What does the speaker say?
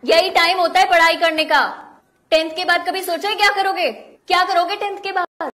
यही टाइम होता है पढ़ाई करने का। 10th के बाद कभी सोचा है क्या करोगे? क्या करोगे 10th के बाद?